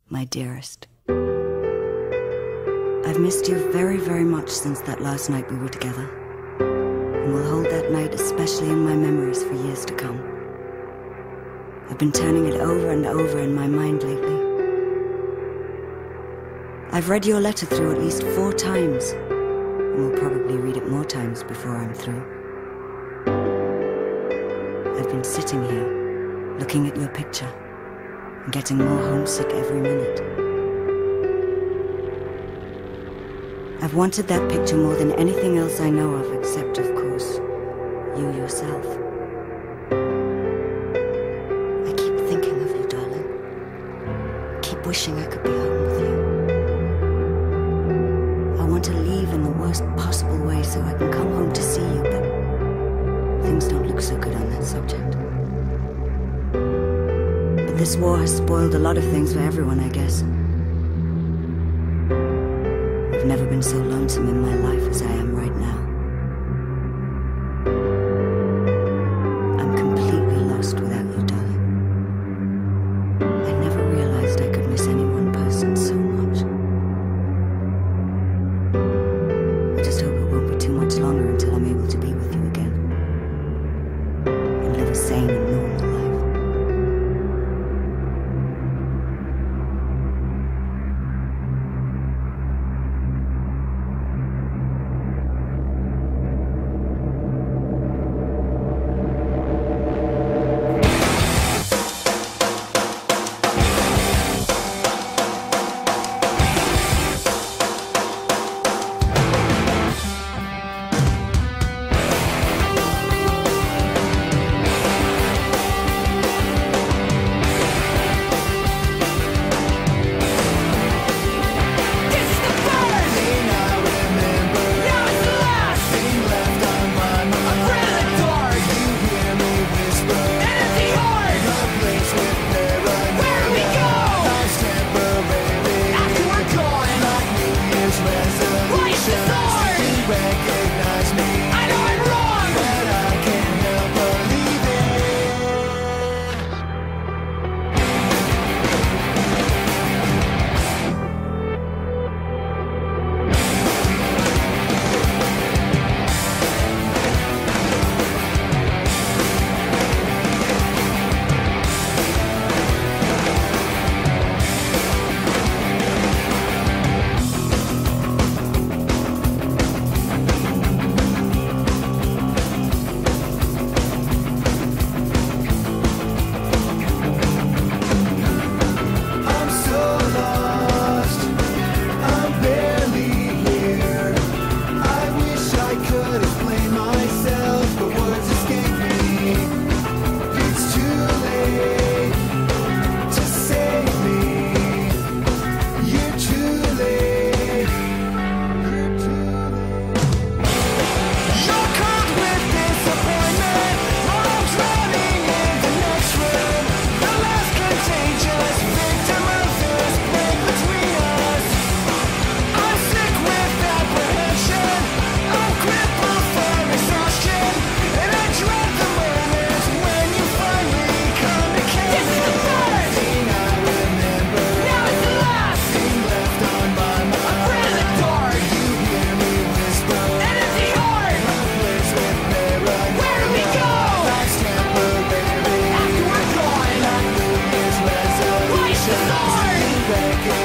My dearest, I've missed you very, very much since that last night we were together, and will hold that night especially in my memories for years to come. I've been turning it over and over in my mind lately. I've read your letter through at least 4 times, and will probably read it more times before I'm through. I've been sitting here, looking at your picture, and getting more homesick every minute. I've wanted that picture more than anything else I know of, except, of course, you yourself. I keep thinking of you, darling. I keep wishing I could be home with you. I want to leave in the worst possible way so I can come home to see you, but things don't look so good on that subject. But this war has spoiled a lot of things for everyone, I guess. I've never been so lonesome in my life as I am right now. I'm completely lost without you, darling. I never realized I could miss any one person so much. I just hope it won't be too much longer until I'm able to be with you again and live a sane and normal life. Resolution,